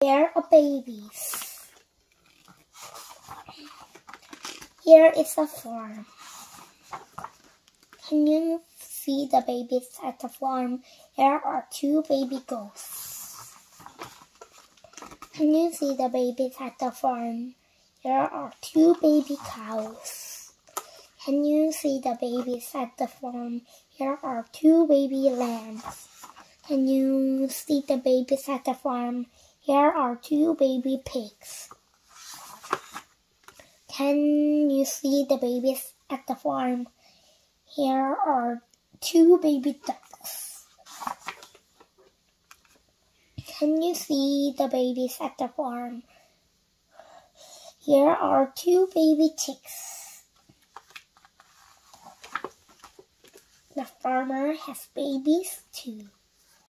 Here are babies. Here is a farm. Can you see the babies at the farm? Here are 2 baby goats. Can you see the babies at the farm? Here are 2 baby cows. Can you see the babies at the farm? Here are 2 baby lambs. Can you see the babies at the farm? Here are 2 baby pigs. Can you see the babies at the farm? Here are 2 baby ducks. Can you see the babies at the farm? Here are 2 baby chicks. The farmer has babies too.